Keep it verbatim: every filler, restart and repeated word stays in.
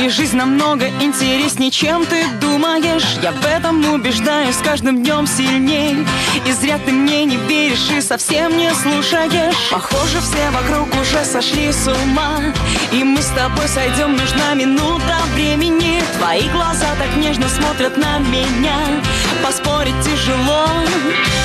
И жизнь намного интереснее, чем ты думаешь. Я в этом убеждаюсь с каждым днем сильней. И зря ты мне не веришь и совсем не слушаешь. Похоже, все вокруг уже сошли с ума, и мы с тобой сойдем, нужна минута времени. Твои глаза так нежно смотрят на меня, поспорить тяжело.